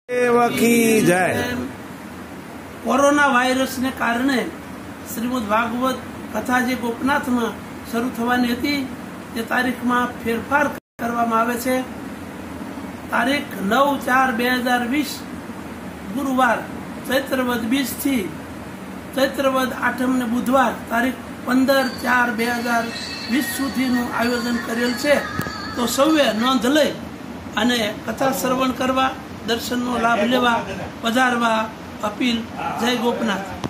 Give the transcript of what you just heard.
Corona virus ने कारणे श्रीमद भागवत कथा जे गोपनाथ में शुरू थवानी हती ते तारीख में फेरफार करवामां आवे छे। तारीख 9/4/2020 गुरुवार चैत्रवद 20 थी चैत्रवद 8 ने बुधवार तारीख 15/4/2020 सुधीनुं आयोजन करेल छे। तो सौए नोंध लई अने कथा श्रवण करवा दर्शन नो लाभ लेवा पधारवा अपील। जय गोपनाथ।